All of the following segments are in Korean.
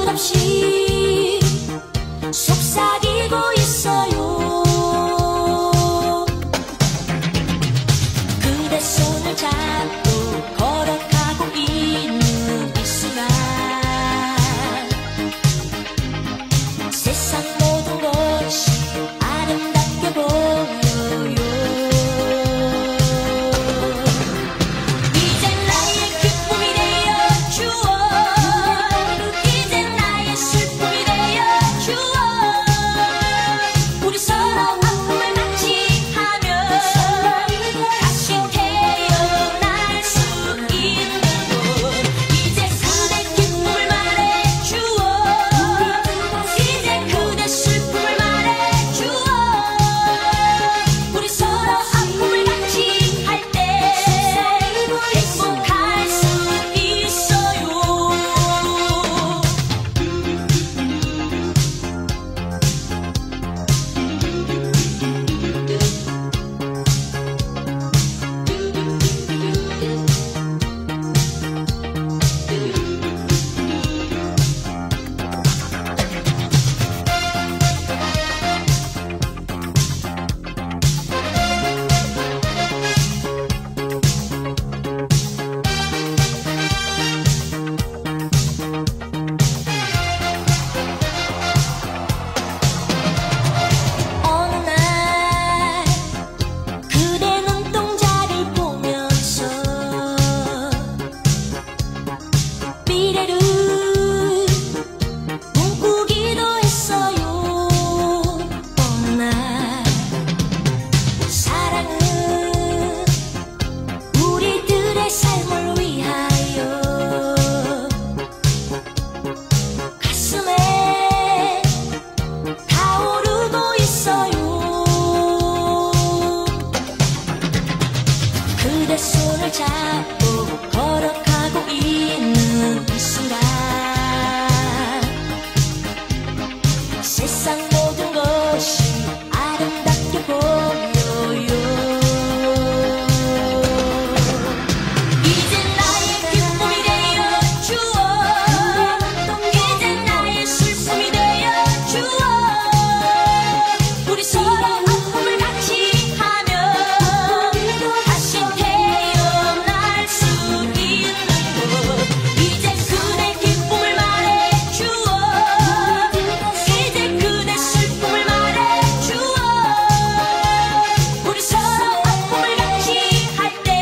없이 속삭이고 있어요. 그대 손을 잡고 걸어가고 있는 이 순간 세상 모든 것이 아름답게 보여요. 이젠 나의 기쁨이 되어주어, 이젠 나의 슬픔이 되어주어. 우리 서로 아픔을 같이 하며 다시 태어날 수 있는 곳. 이제 그대 기쁨을 말해주어, 이제 그대 슬픔을 말해주어. 우리 서로 아픔을 같이 할 때 행복할 수 있어요. 어느 날 그대 눈동자를 보면서 미래를 꿈꾸기도 했어요. 어느 날 사랑은 우리들의 삶을 위하여 가슴에 타오르고 있어요. 그대 손을 잡고 걸어가고 있는 이 순간 세상 모든 것이 아름답게 보여요. 이젠 나의 기쁨이 되어주어, 이젠 나의 슬픔이 되어주어. 우리 서로 아픔을 같이 하며 다시 태어날 수 있는 곳. 이제 그대 기쁨을 말해주어, 이제 그대 슬픔을 말해주어. 우리 서로 아픔을 같이 할 때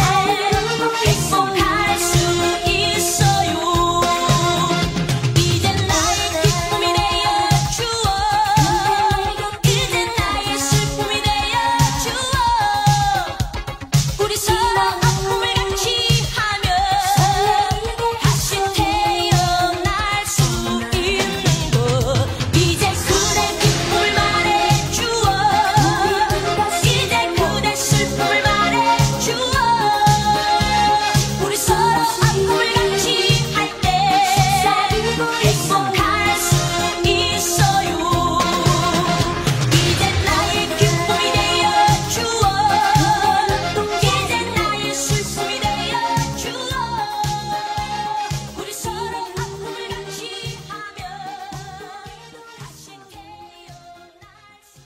행복할 수 있어요. 이젠 나의 기쁨이 되어주어, 이젠 나의 슬픔이 되어주어. 우리 서로 아픔을 같이 하며 다시 태어날 수 있는 곳. 이제 그대 기쁨을 말해주어, 이제 그대 슬픔을 말해주어. 우리 서로 아픔을 같이 할 때 행복할 수 있어요. 이젠 나의 기쁨이 되어주어, 이젠 나의 슬픔이 되어주어. 우리 서로 아픔을 같이 하며 다시 태어날 수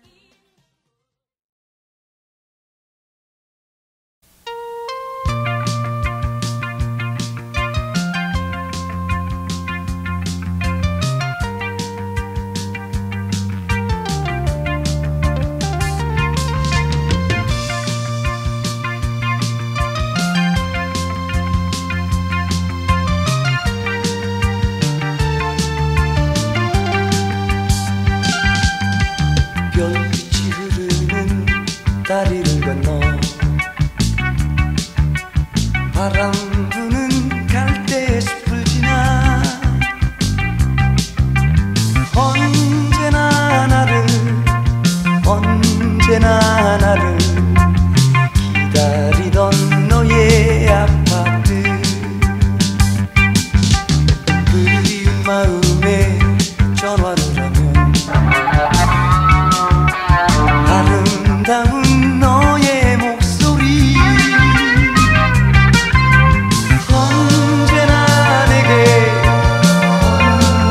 별빛이 흐르는 다리를 건너 바람 부는 갈대의 숲을 지나 언제나 나를 기다리던 너의 아파트 그리운 마음에 전화를 하면 아름다운 너의 목소리 언제나 내게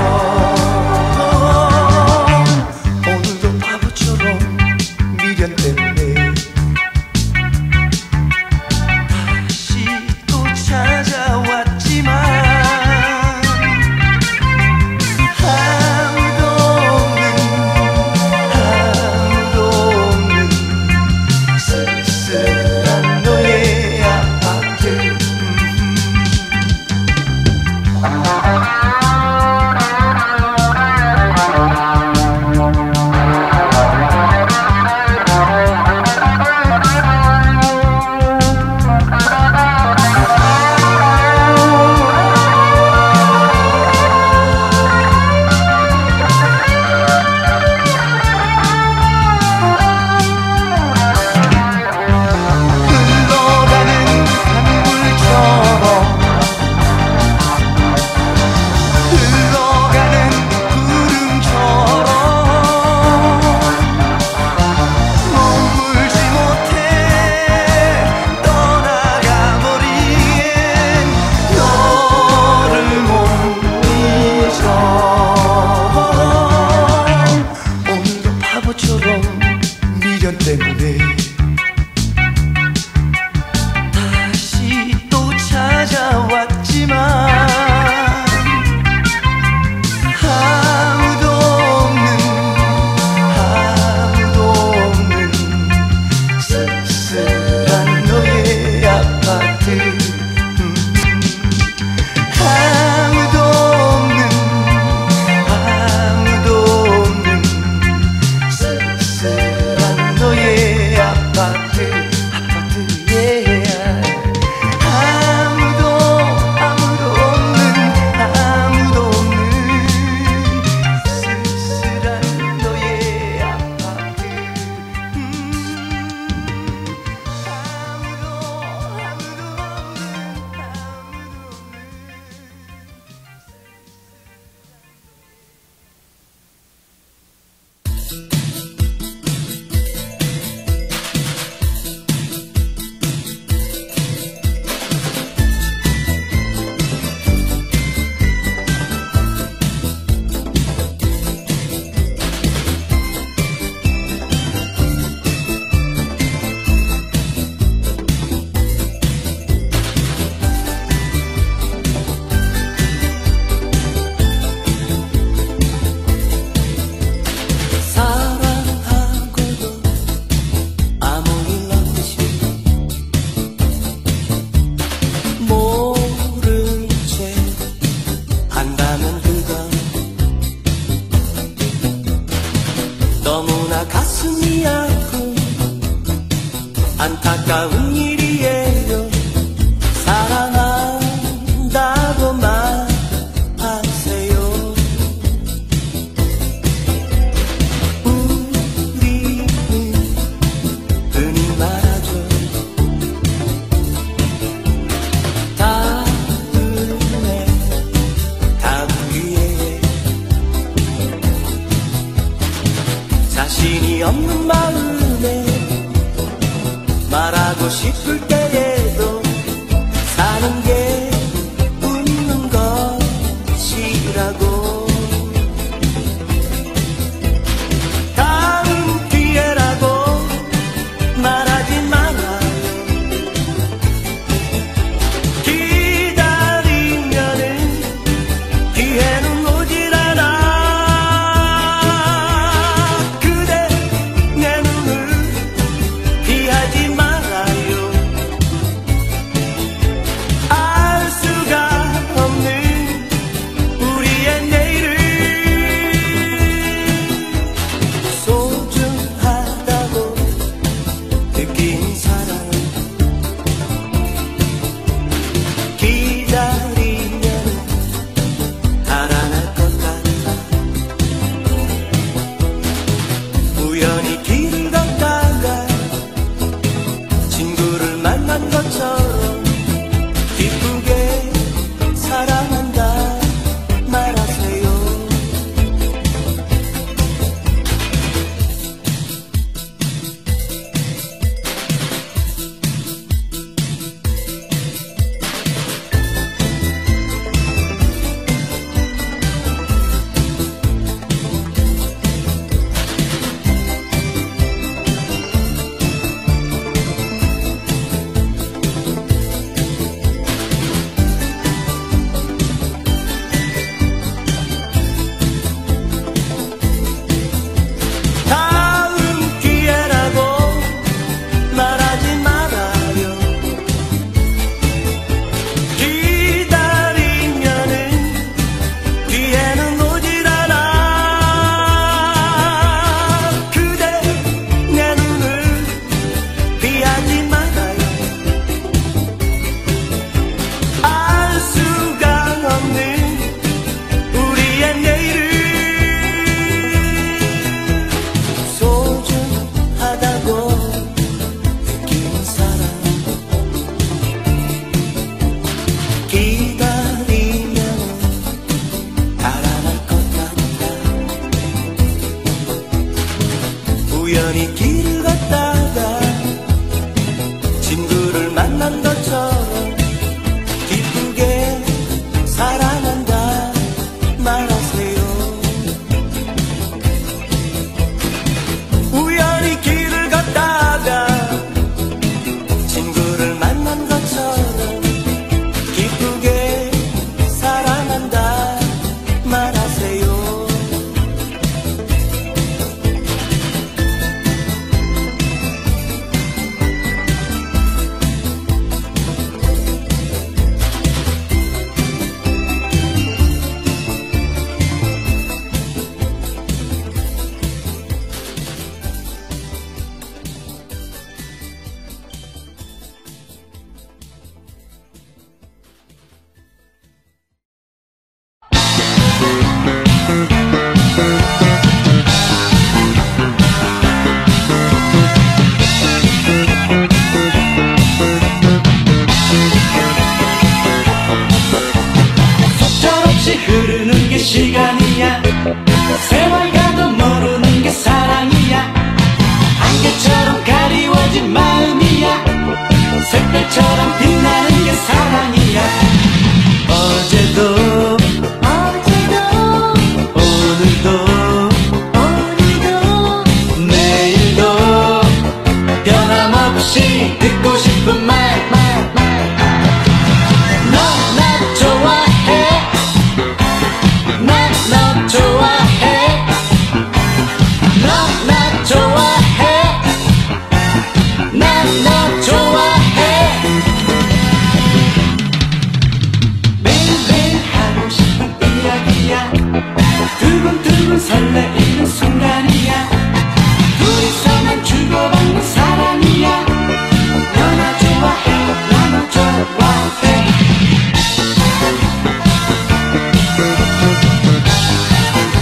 오늘도 바보처럼 미련 때문에 다시 또 찾아왔지만 아무도 없는 쓸쓸한 너의 아파트. 미련 때문에 다시 또 찾아왔지만 아무도 없는 쓸쓸한 너의 아파트. 아무도 없는 쓸쓸한 너의 아파트. 너무나 가슴이 아픈 안타까운 일이에요. 사랑한다고 말하세요. 우리는 흔히 말하죠. 다음에 답 위에 자신이 없는 마음에 말하고 싶을 때에도 사는 게 웃는 것이라고. 다음 기회라고 말하지 말아요. 기다리면은 기회는 오질 않아. 그대 내 눈을 피하지 말아요. 우연히 길을 걷다가 친구를 만난 것처럼 기쁘게 사랑한다 말하세요. 우연히 길을 걷다가 친구를 만난 것처럼 기쁘게 사랑한다 말하세요. 속절없이 흐르는 게 시간이야. 세월 가도 모르는 게 사랑이야. 안개처럼 가리워진 마음이야. 샛별처럼 빛나는 게 사랑이야. 어제도 오늘도 내일도 변함없이 듣고 싶은 말. 너 나 좋아해. 난 너 좋아해. 너 나 좋아해. 난 너 좋아해. 매일매일 하고 싶은 이야기야. 두근두근 설레이는 순간이야. 둘이서만 주고받는 사랑이야. 너 나 좋아해. 나 너 좋아해.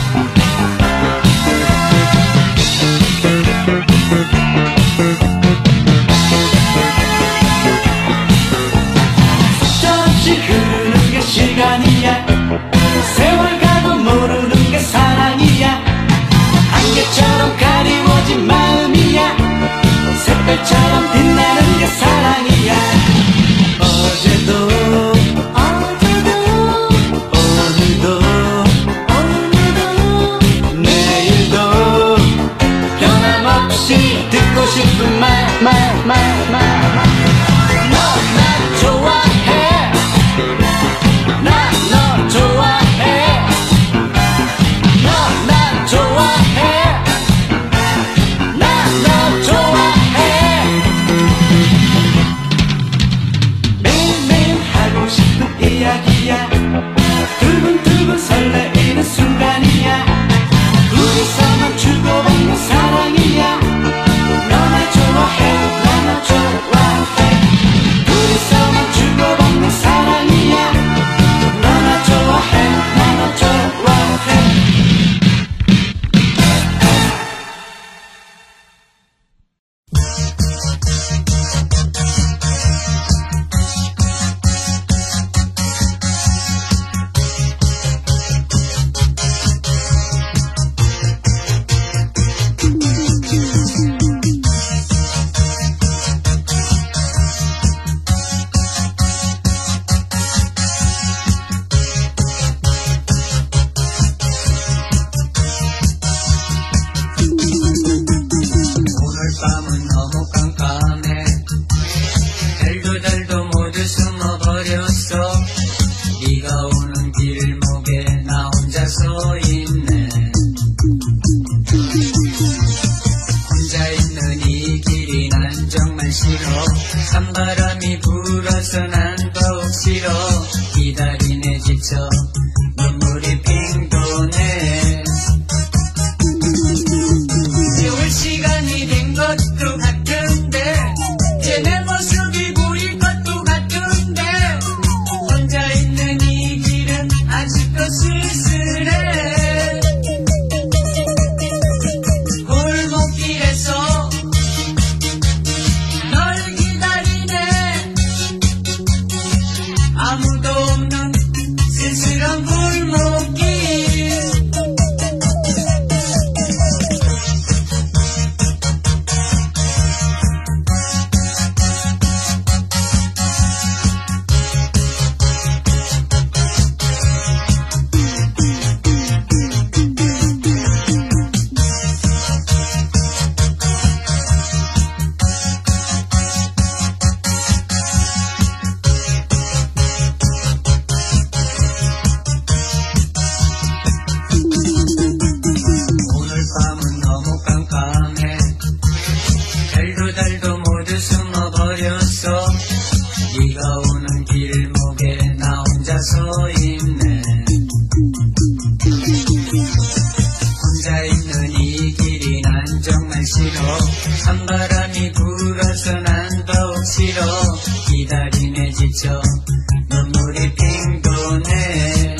한바람이 불어서 난 더욱 싫어 기다림에 지쳐 눈물이 핑 도네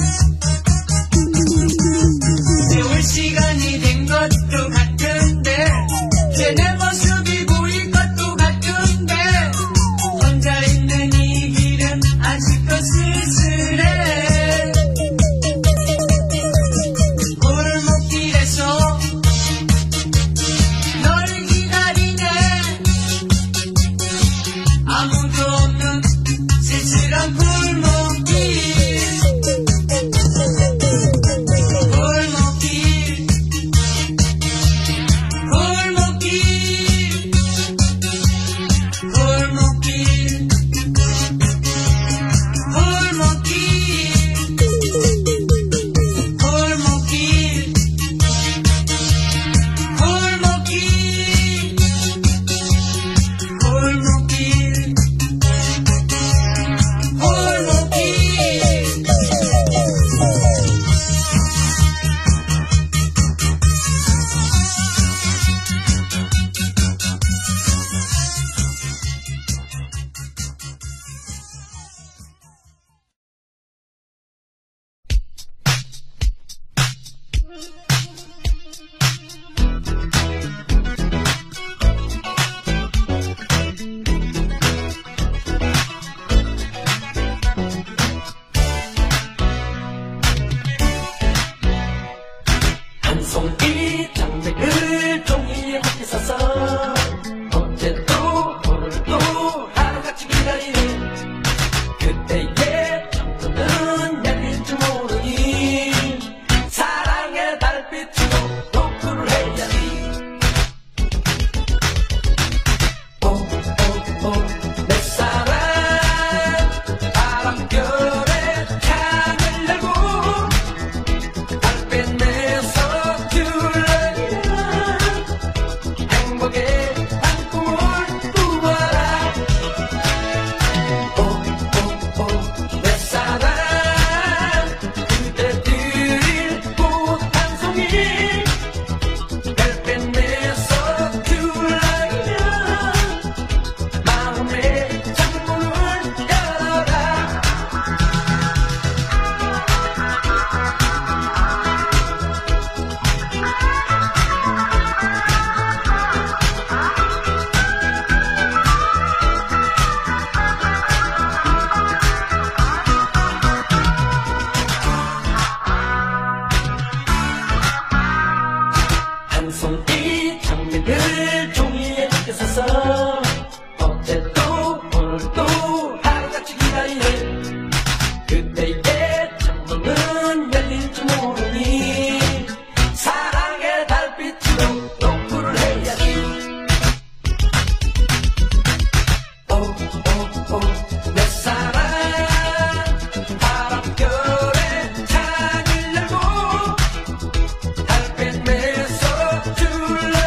세월 시간이 된 것도 같은데 이제 내 모습이 보일 것도 같은데 혼자 있는 이 길은 아직도 쓸쓸해 골목길에서 널 기다리네 아무도 없는 쓸쓸한 골목길 한 송이 장미를 종이에 함께 싸서 어제도 오늘도 하루같이 기다리는 그때의 창문은 열릴지 모르니 사랑의 달빛으로 노크를 해야지 오오오 내 사랑 바람결에 창을 열고 달빛 내서 행복의 한 꿈을 꾸어라 오오오 내 사랑 그대 드릴 꽃 한 송이 별빛 내서 귤라이면 마음의 창문을 열어라 한 송이 장미를 종이에 함께 싸서 어제도 오늘도 하루같이 기다리는 그때의 창문은 열릴지 모르니 사랑의 달빛으로 노크를 해야지 오오오 내 사랑 바람결에 창을 열고 달빛 내서 줄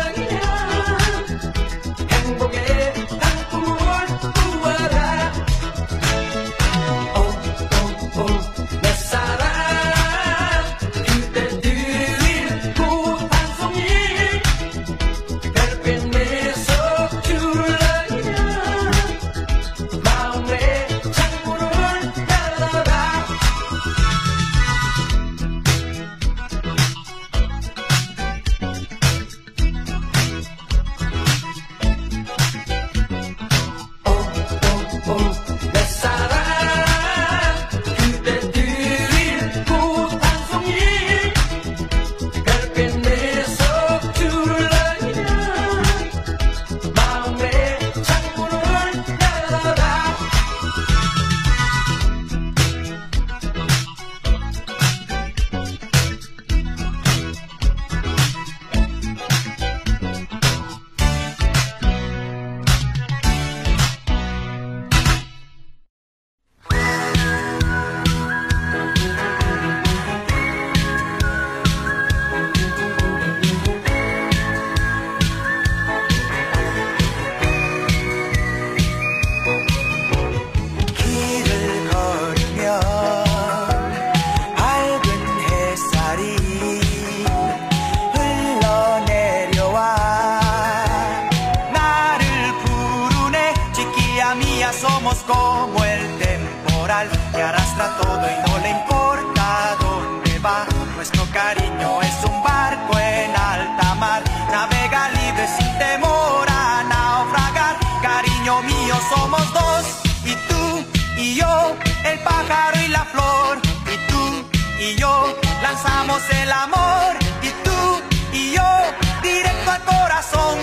el amor y tú y yo directo al corazón,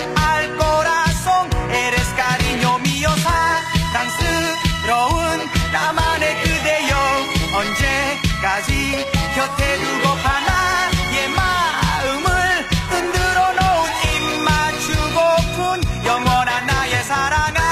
eres cariño mío 사랑스러운 나만의 그대여 언제까지 곁에 두고파 나의 마음을 흔들어 놓은 입 맞추고픈 영원한 나의 사랑아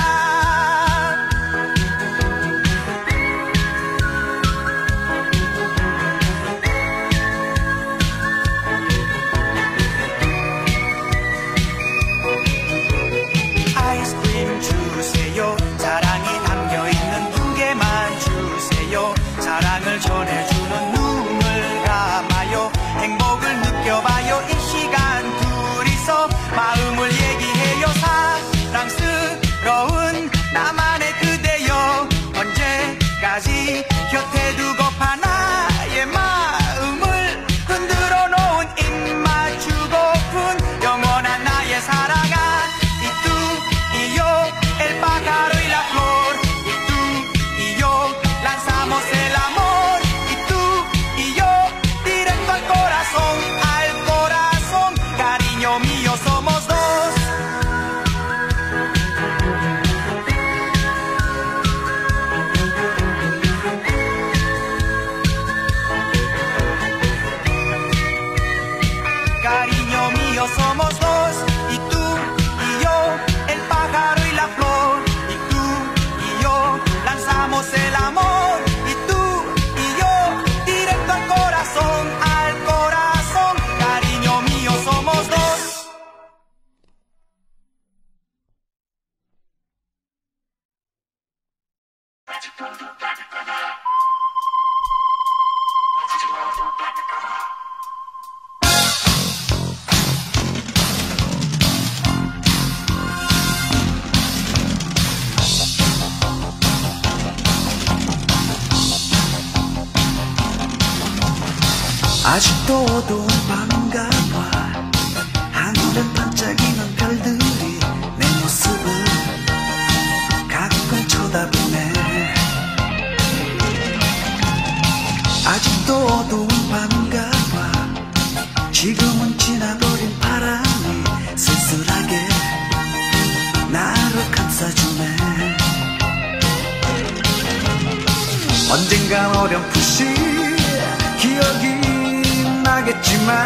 아이스크림 주세요 사랑이 담겨있는 두 개만 주세요 사랑을 전해주는 눈을 감아요 행복을 느껴봐요 이 시간 둘이서 마음을 얘기해요 사랑스러운 나만의 그대여 언제까지 곁에 두고파 나의 마음을 흔들어 놓은 입 맞추고픈 영원한 나의 사랑아 y tú y yo el pájaro y la flor y tú y yo lanzamos el amor y tú y yo directo al corazón cariño mío somos dos cariño mío somos dos y tú y yo el pájaro y la flor y tú y yo lanzamos el amor y tú y yo directo al corazón cariño mío somos dos 아직도 어두운 밤인가 봐 하늘엔 반짝이는 별들이 내 모습을 가끔 쳐다보네 아직도 어두운 밤인가 봐 지금은 지나버린 바람이 쓸쓸하게 나를 감싸주네 언젠간 어렴풋이 기억이 나겠지만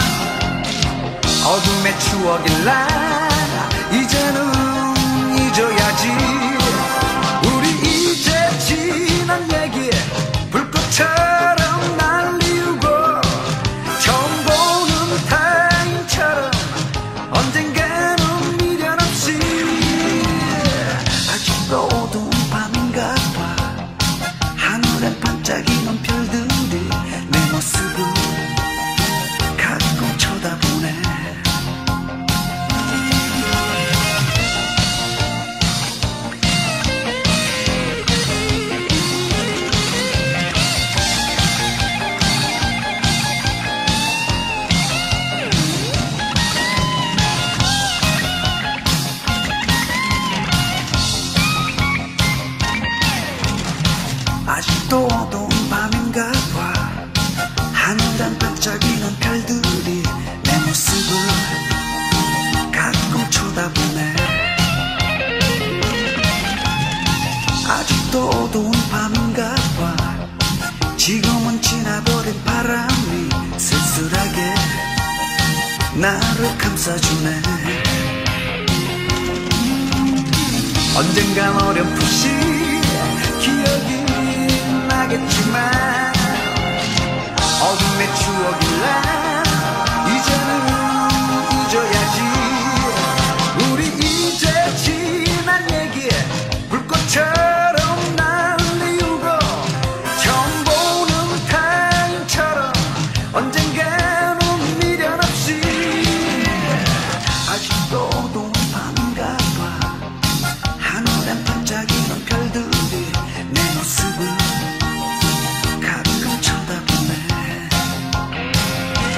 어둠의 추억일라 이제는 잊어야지 우리 이제 지난 얘기 불꽃처럼 날리우고 처음 보는 타인처럼 언젠가는 미련 없이 아직도 어두운 밤인가 봐 하늘엔 반짝이는 별들이 내 모습을 가끔 쳐다보네 아직도 어두운 밤인가 봐 하늘엔 반짝이는 별들이 내 모습을 가끔 쳐다보네 아직도 어두운 밤인가 봐 지금은 지나버린 바람이 쓸쓸하게 나를 감싸주네 언젠간 어렴풋이 기억이 나겠지만 어둠의 추억일라 이제는 잊어야지 우리 이제 지난 얘기 불꽃처럼 날리우고 처음 보는 타인처럼 언젠가는 미련 없이 아직도 어두운 밤인가 봐 하늘엔 반짝이는 별들이 내 모습을 가끔 쳐다보네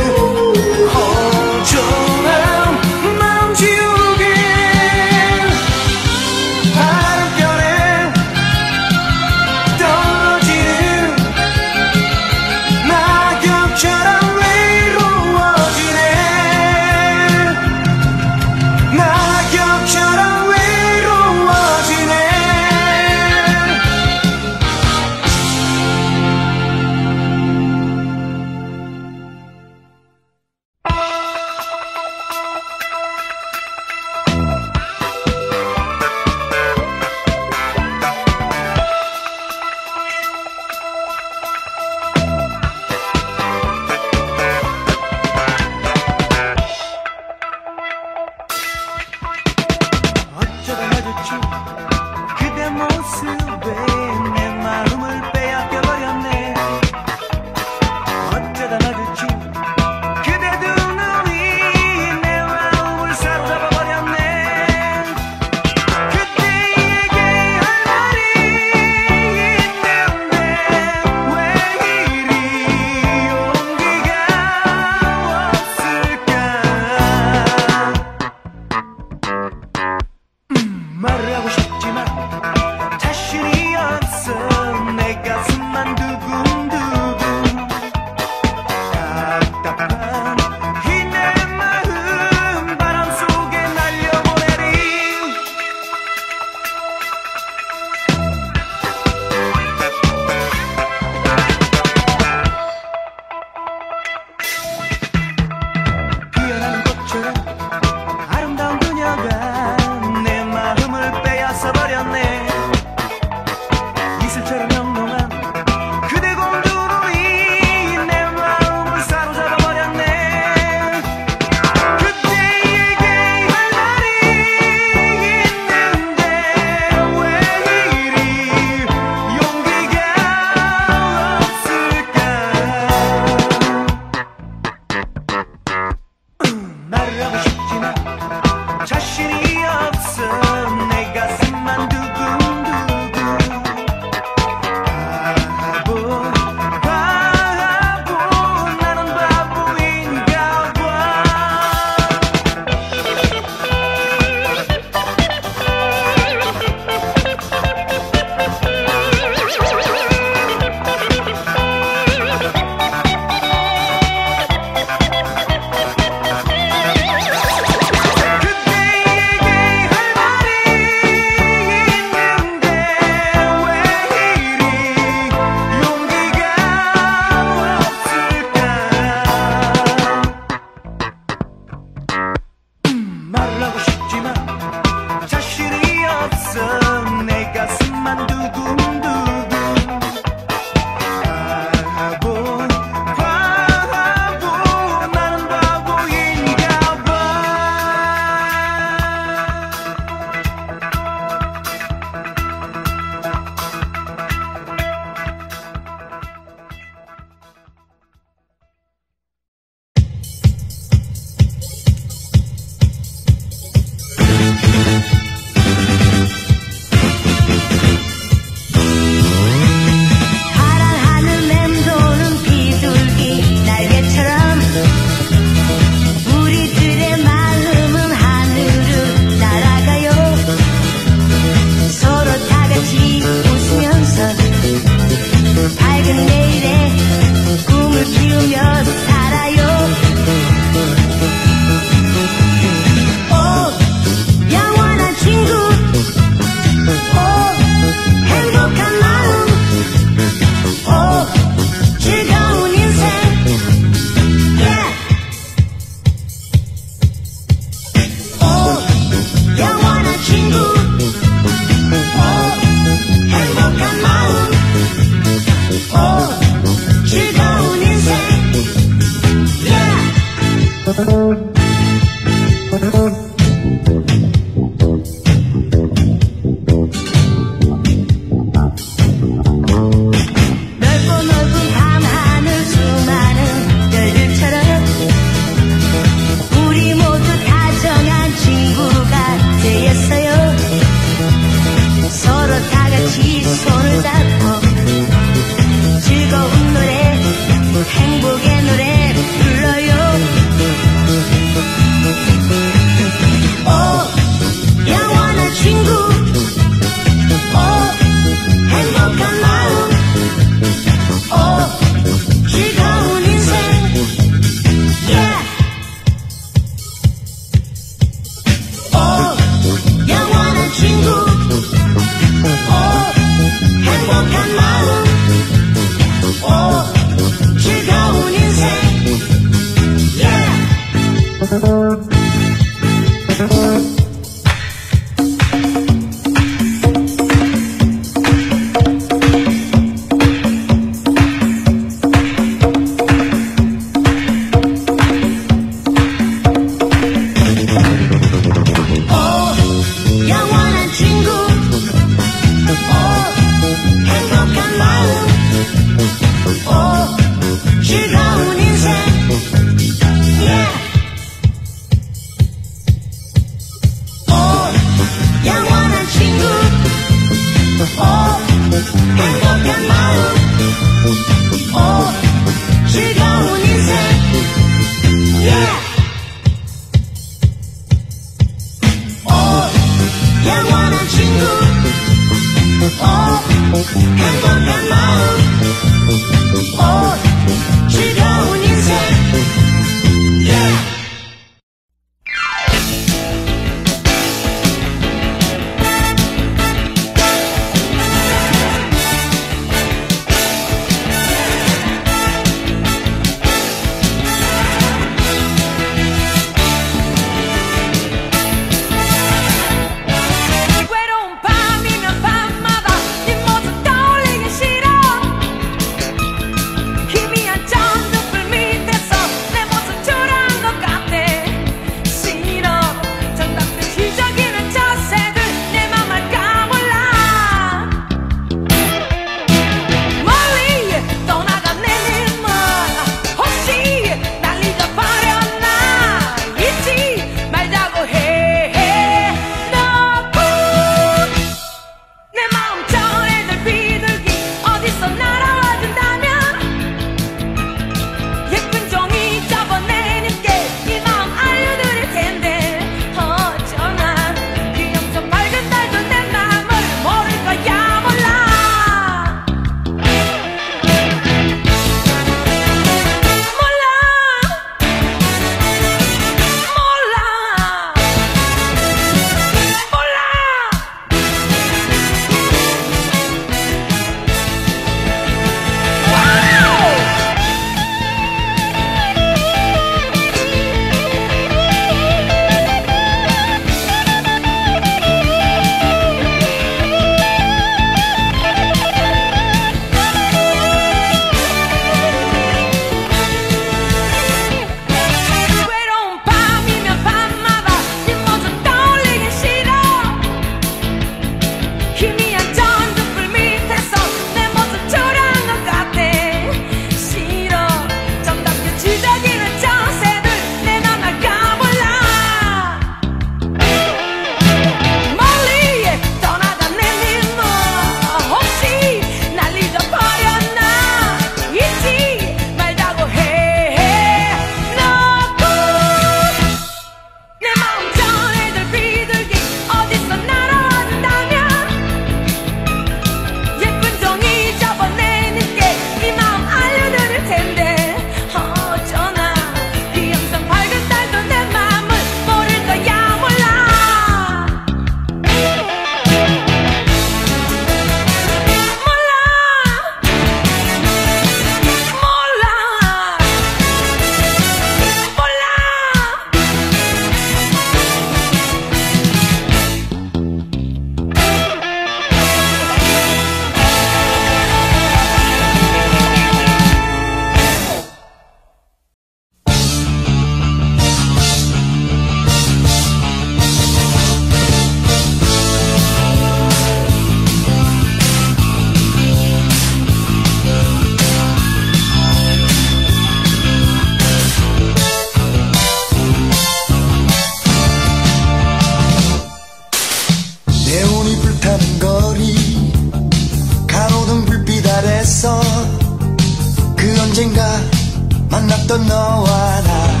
그 언젠가 만났던 너와 나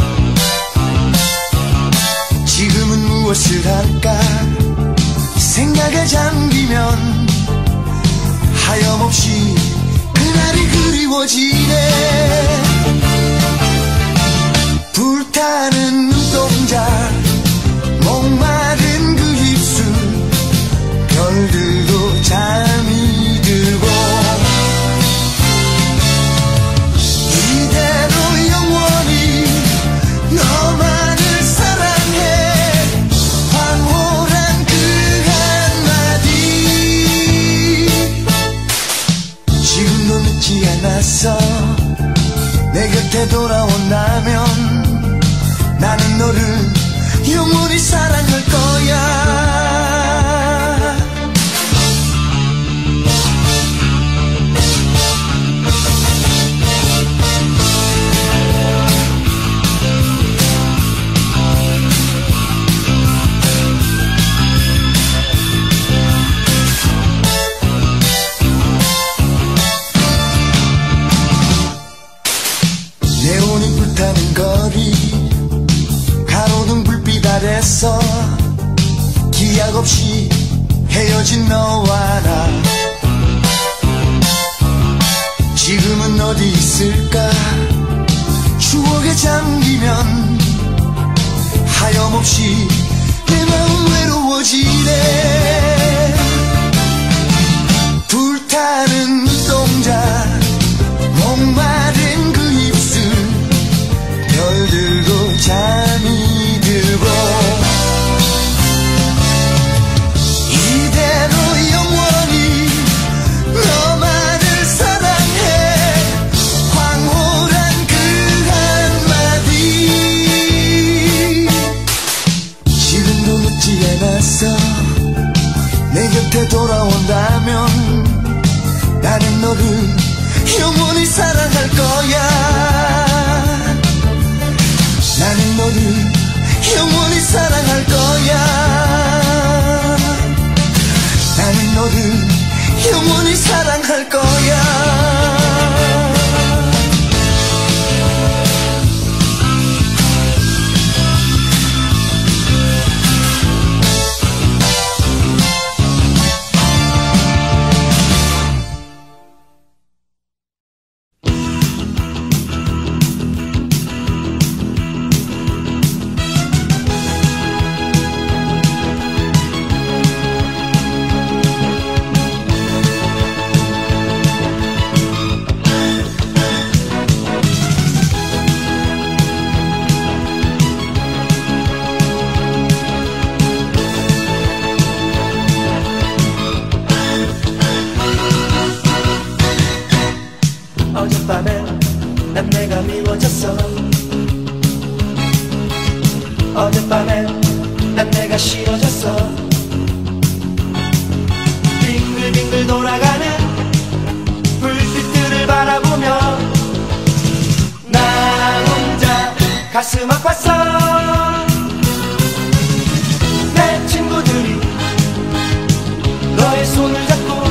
지금은 무엇을 할까 생각에 잠기면 하염없이 그날이 그리워지네. 불타는 눈동자 목마른 그 입술 별들도 잠이 들고 이대로 영원히 너만을 사랑해 황홀한 그 한마디 지금도 늦지 않았어. 내 곁에 돌아온다면 나는 너를 영원히 사랑할 거야. 네온이 불타는 거리 가로등 불빛 아래서 기약 없이 헤어진 너와 나 지금은 어디 있을까. 추억에 잠기면 하염없이 내 마음 외로워지네. 불타는 눈동자 목마른 그 입술 별들도 잠이 들고 이대로 영원히 너만을 사랑해 황홀한 그 한마디 지금도 늦지 않았어. 내 곁에 돌아온다면 나는 너를 영원히 사랑할 거야. 나는 너를 영원히 사랑할 거야. 나는 너를 영원히 사랑할 거야. 어젯밤에 난 내가 미워졌어. 어젯밤에 난 내가 싫어졌어. 빙글빙글 돌아가는 불빛들을 바라보며 나 혼자 가슴 아팠어. 내 친구들이 너의 손을 잡고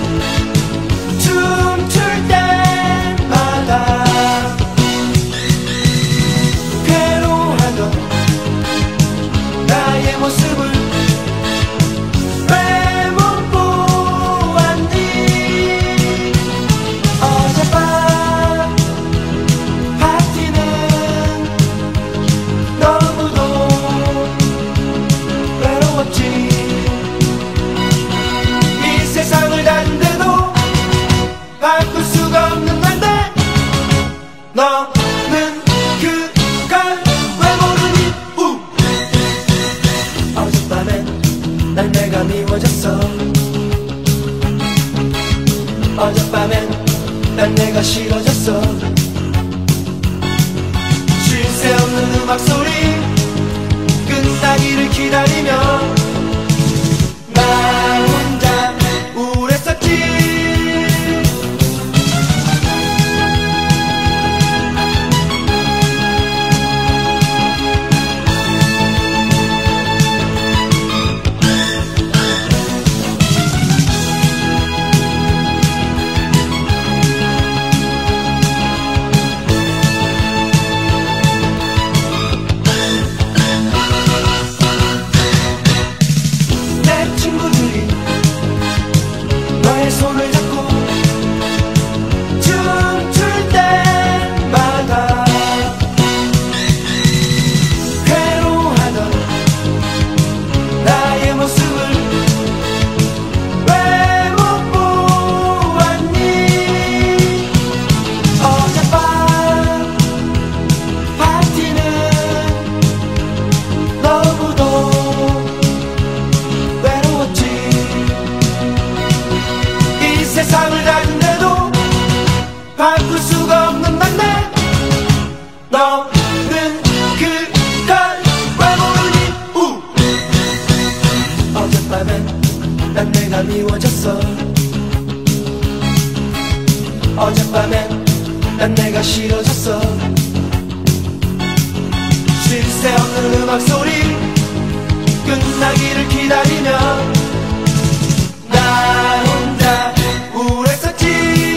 춤출 때마다 괴로워하던 나의 모습을 왜 못 보았니. 어젯밤 파티는 너무도 외로웠지. 이 세상을 다른데도 바꿀 수가 없는 건데 너는 그걸 왜 모르니. 어젯밤엔 난 내가 미워졌어. 어젯밤엔 난 내가 싫어졌어. 쉴 새 없는 음악 소리 끝나기를 기다리며 나 혼자 우울했었지. 어젯밤엔 난 내가 싫어졌어. 쉴 새 없는 음악 소리 끝나기를 기다리며 나 혼자 우울했었지.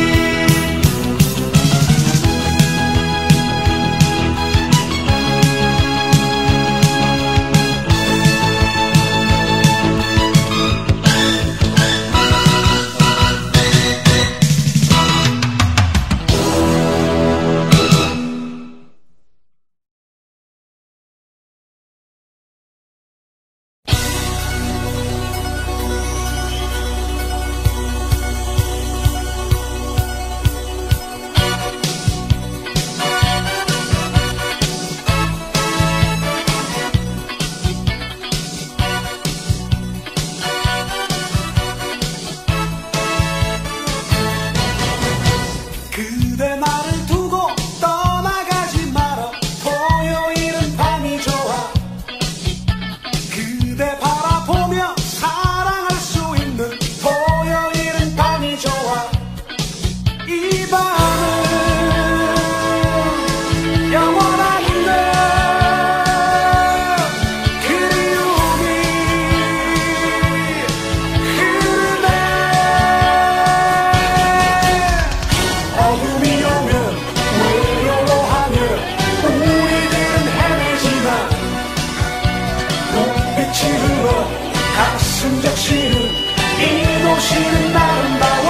그대 나를 두고 떠나가지 마라. 토요일은 밤이 좋아. 그대 바라보며 사랑할 수 있는 토요일은 밤이 좋아. 이 밤은 영원한 내 그리움이 흐르네. 어둠이 오면 외로워하며 우리들은 헤매지만 눈빛이 흘러 가슴 적시는 이 도시는 아름다워.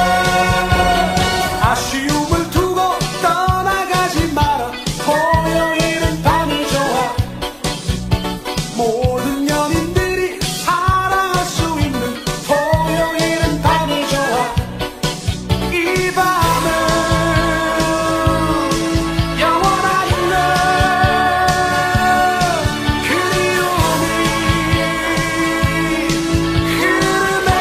아쉬움을 두고 떠나가지 마라. 토요일은 밤이 좋아. 모든 연인들이 사랑할 수 있는 토요일은 밤이 좋아. 이 밤은 영원한 내 그리움이 흐르네.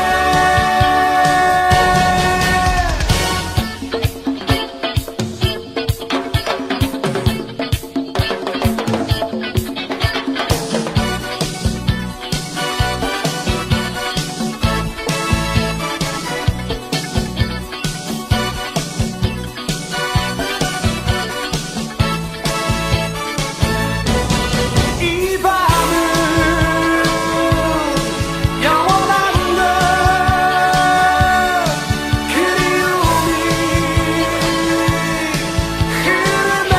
이 밤은 영원한 내 그리움이 흐르네.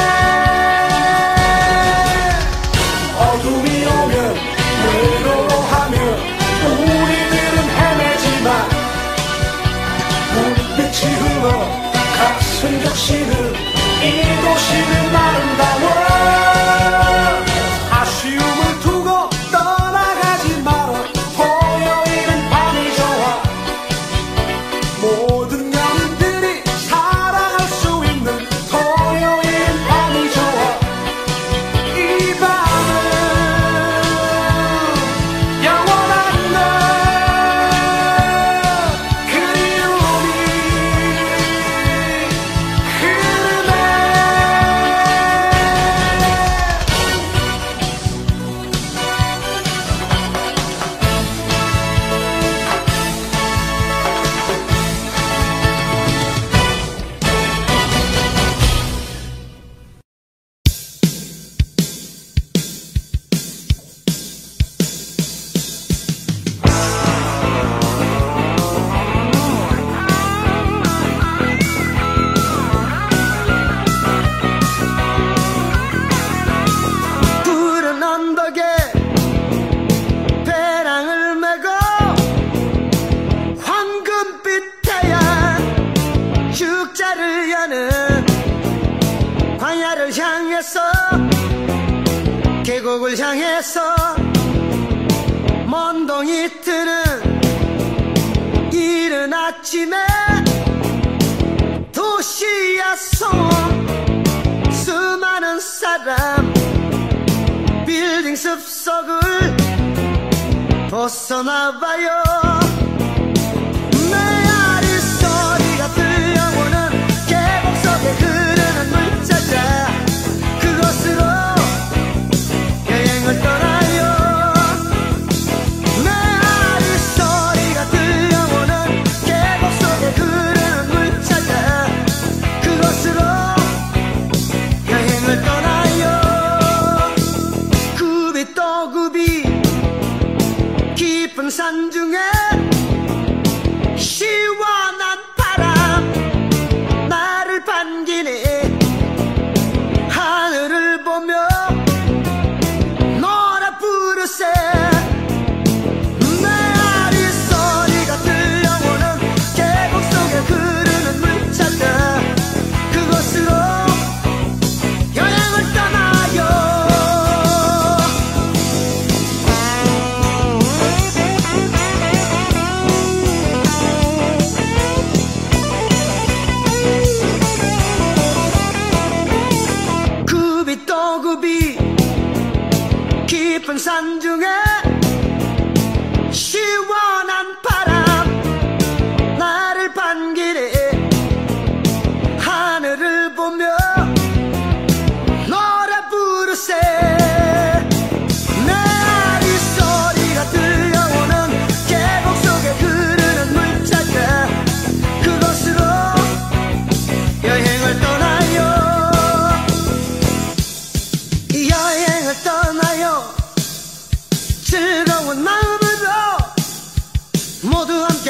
어둠이 오면 외로워하며 우리들은 헤매지만 눈빛이 흘러 가슴 적시는 이 도시는 아름다워. 아쉬움을 두고 떠나가지 마라. 토요일은 밤이 좋아. 모든 연인들이 사랑할 수 있는 토요일은 밤이 좋아. 이 밤은 영원한 내 그리움이 흐르네. 푸른 언덕에 배랑을 메고 황금빛 태양 축제를 여는 광야를 향해서 계곡을 향해서 먼동이 트는 이른 아침에 도시야 소음 수많은 사람 빌딩 숲속을 벗어나봐요. 메아리 소리가 들려오는 계곡 속에 흐르는 물 찾아 그곳으로 여행을 떠나요. 메아리 소리가 들려오는 계곡 속에 흐르는 물 찾아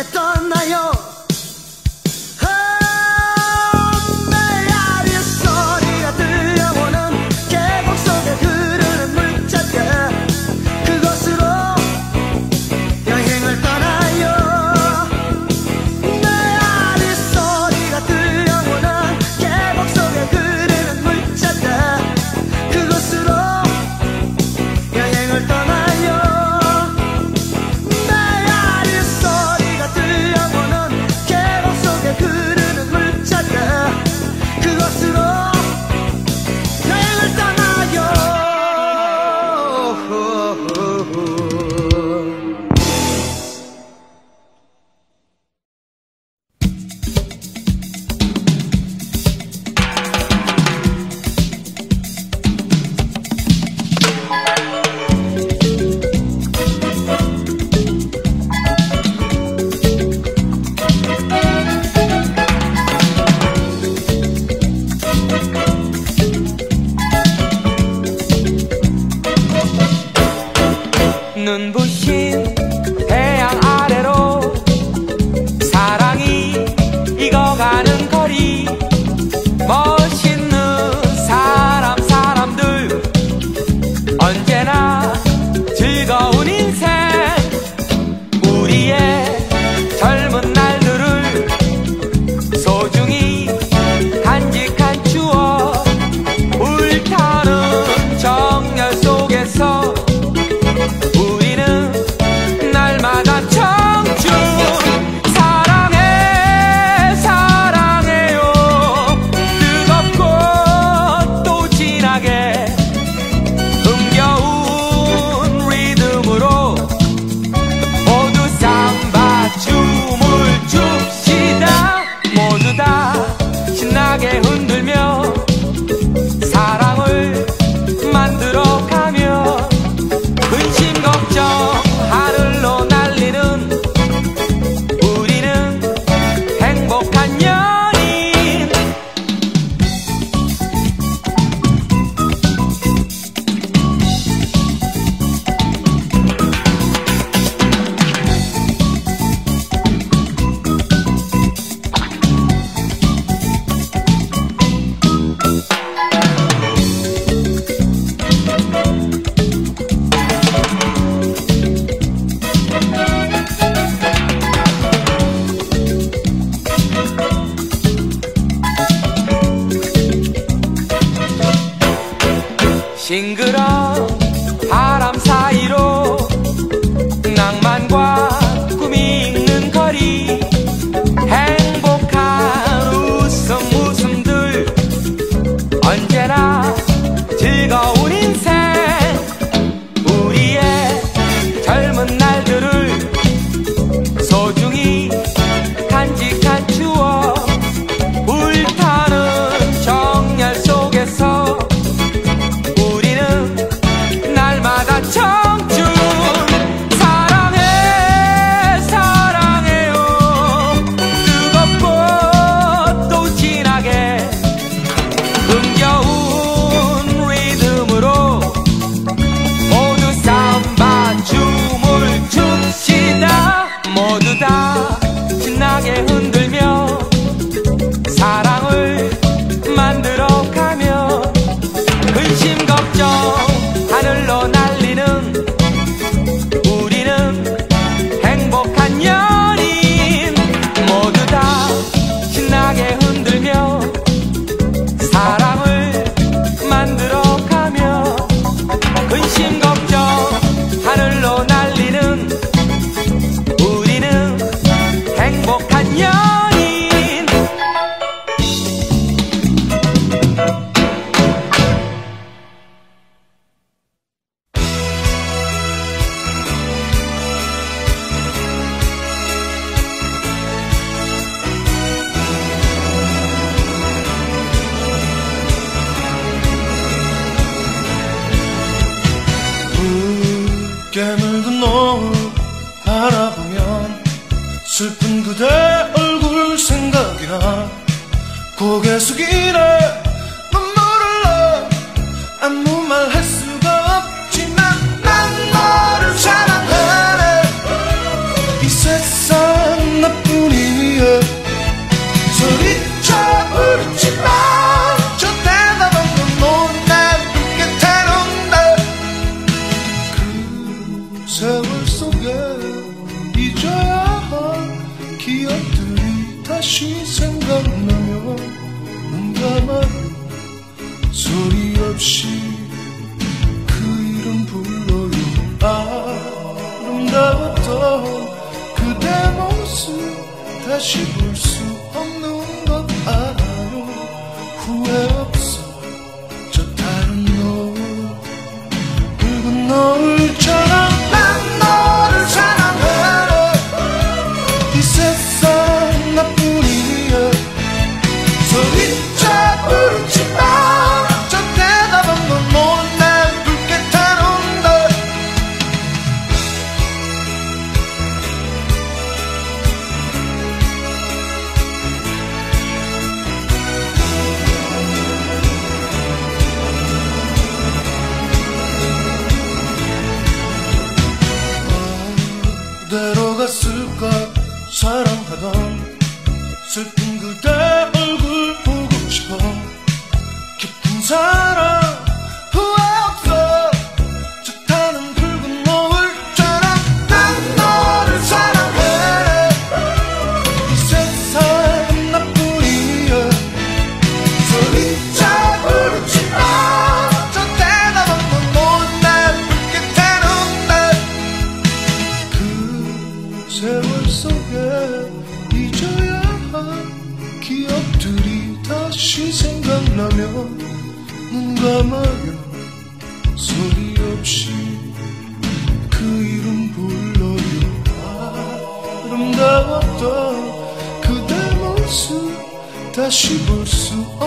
함께 떠나요. 메아리 소리가 들려오는 계곡 속에 흐르는 물자들, 그곳으로 여행을 떠나요. 메아리 소리가 들려오는 계곡 속에 흐르는 물자들, 그곳으로 여행을 떠나요. 메아리 소리가 들려오는 계곡 속에 흐르는 물자들, 그곳으로 여행을 떠나요. 눈부신 태양 아래로 사랑이 익어가는 거리, 멋있는 사람들, 언제나 즐거운 인생. 우리의 젊은 날들을 소중히 간직한 추억, 불타는 정열 속에서 우리는 날마다 청춘. 사랑해 사랑해요. 뜨겁고 또 진하게 흥겨운 리듬으로 모두 삼바 춤을 춥시다. 모두 다 신나게 흔들며 사랑을 만들어 가며 근심 걱정 하늘로 날리는 우리는 행복한 연인. 싱그러운 바람 사이로 낭만과 꿈이 있는 거리, 행복한 웃음들, 언제나 즐거운 인생. 우리의 젊은 날들을 소중히 간직한 추억, 불타는 정열 속에서 우리는 날마다 청춘. 사랑해 사랑해요. 뜨겁고 또 진하게 흥겨운 리듬으로 모두 삼바 춤을 춥시다. 모두 다 신나게 흔들며 사랑을 만들어 가며 근심 걱정 하늘로 날리는 우리는 행복한 연인. 모두 다 신나게 흔들며 사랑을 만들어 가며 근심 걱정 하늘로 날리는 우리는 행복한 연인. 붉게 물든 노을 바라보면 슬픈 그대 얼굴 생각이나 고개 숙이네 눈물을 나 아무 말 할 수가 없지만 난 너를 사랑하네. 이 세상 다시 볼 수 없는 것 알아요. 후회 없어 저 다른 노을, 붉은 노을처럼 난 너를 사랑해. 이 세상 나뿐이야. 소리쳐 부르지 마. 저 대답 없는 못난 붉게 타는데. 어디로 갔을까 사랑하던 슬픈 그대 얼굴 보고 싶어. 깊은 사랑 후회 없어 저 타는 붉은 노을처럼 난 너를 사랑해. 이 세상 나뿐이야. 소리쳐 부르지 마. 저 대답 없는 못난 붉게 타는데. 그 세월 속에 잊어야 할 기억들이 다시 생각나면 눈 감아요. 소리 없이 그 이름 불러요. 아름다웠던 그대 모습 다시 볼 수